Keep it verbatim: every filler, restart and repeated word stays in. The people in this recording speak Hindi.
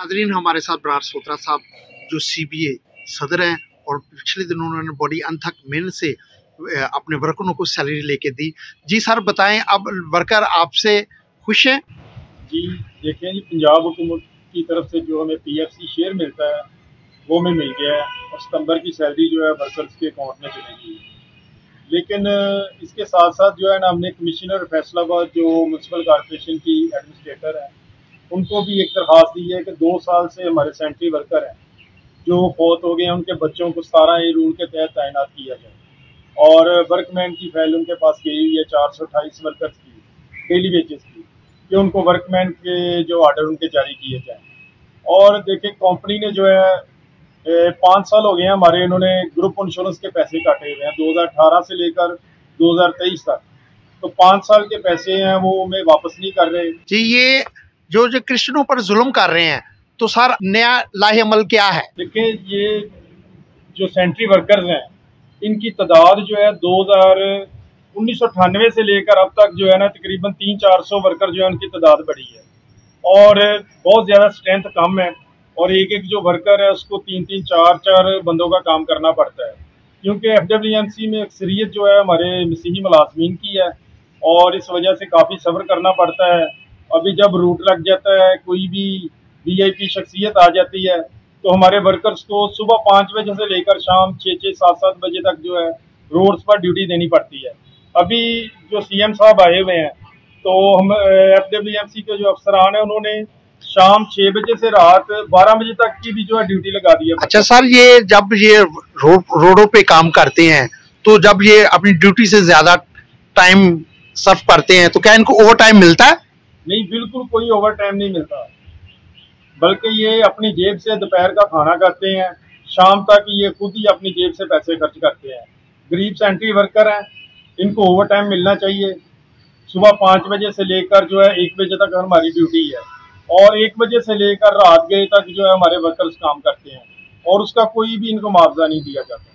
नाजरीन, हमारे साथ बरार सोत्रा साहब जो सीबीए सदर हैं और पिछले दिनों उन्होंने बड़ी अनथक मेहनत से अपने वर्करों को सैलरी लेके दी। जी सर बताएं, अब वर्कर आपसे खुश हैं? जी देखें जी, पंजाब हुकूमत की तरफ से जो हमें पीएफसी शेयर मिलता है वो हमें मिल गया है और सितंबर की सैलरी जो है वर्कर्स के अकाउंट में चलेगी। लेकिन इसके साथ साथ जो है ना, हमने कमिश्नर फैसलाबाद जो म्यूनसिपल कॉर्पोरेशन की एडमिनिस्ट्रेटर है उनको भी एक दरख्वास्त दी है कि दो साल से हमारे सेंट्री वर्कर हैं जो फौत हो गए हैं, उनके बच्चों को सतारह ए रूल के तहत तैनात किया जाए। और वर्कमैन की फाइल उनके पास गई हुई है चार सौ अट्ठाईस वर्कर्स की डेली वेजेस की, कि उनको वर्कमैन के जो आर्डर उनके जारी किए जाए। और देखिए, कंपनी ने जो है पाँच साल हो गए हैं हमारे, इन्होंने ग्रुप इंश्योरेंस के पैसे काटे हुए हैं दो हज़ार अठारह से लेकर दो हज़ार तेईस तक। तो पाँच साल के पैसे हैं वो हमें वापस नहीं कर रहे। जी, ये जो जो क्रिश्चियनों पर जुल्म कर रहे हैं, तो सर नया लाहे अमल क्या है? देखिए, ये जो सेंट्री वर्कर्स हैं इनकी तादाद जो है दो हज़ार उन्नीस सौ अट्ठानवे से लेकर अब तक जो है ना तकरीबन तीन चार सौ वर्कर जो है उनकी तादाद बढ़ी है और बहुत ज़्यादा स्ट्रेंथ कम है और एक एक जो वर्कर है उसको तीन तीन चार चार बंदों का काम करना पड़ता है, क्योंकि एफ डब्ल्यू एम सी में अक्सरियत जो है हमारे मसीही मुलाजमीन की है और इस वजह से काफ़ी सब्र करना पड़ता है। अभी जब रूट लग जाता है, कोई भी वी आई पी शख्सियत आ जाती है, तो हमारे वर्कर्स को सुबह पाँच बजे से लेकर शाम छः छः सात सात बजे तक जो है रोड्स पर ड्यूटी देनी पड़ती है। अभी जो सी एम साहब आए हुए हैं तो हम एफ डब्ल्यू एम सी के जो अफसरान हैं उन्होंने शाम छः बजे से रात बारह बजे तक की भी जो है ड्यूटी लगा दी है। अच्छा सर, ये जब ये रोड रोडों पे काम करते हैं तो जब ये अपनी ड्यूटी से ज्यादा टाइम सर्व करते हैं तो क्या इनको ओवर टाइम मिलता है? नहीं, बिल्कुल कोई ओवर टाइम नहीं मिलता, बल्कि ये अपनी जेब से दोपहर का खाना खाते हैं, शाम तक ये खुद ही अपनी जेब से पैसे खर्च करते हैं। गरीब सेंट्री वर्कर हैं, इनको ओवर टाइम मिलना चाहिए। सुबह पाँच बजे से लेकर जो है एक बजे तक हमारी ड्यूटी है और एक बजे से लेकर रात गए तक जो है हमारे वर्कर्स काम करते हैं और उसका कोई भी इनको मुआवजा नहीं दिया जाता।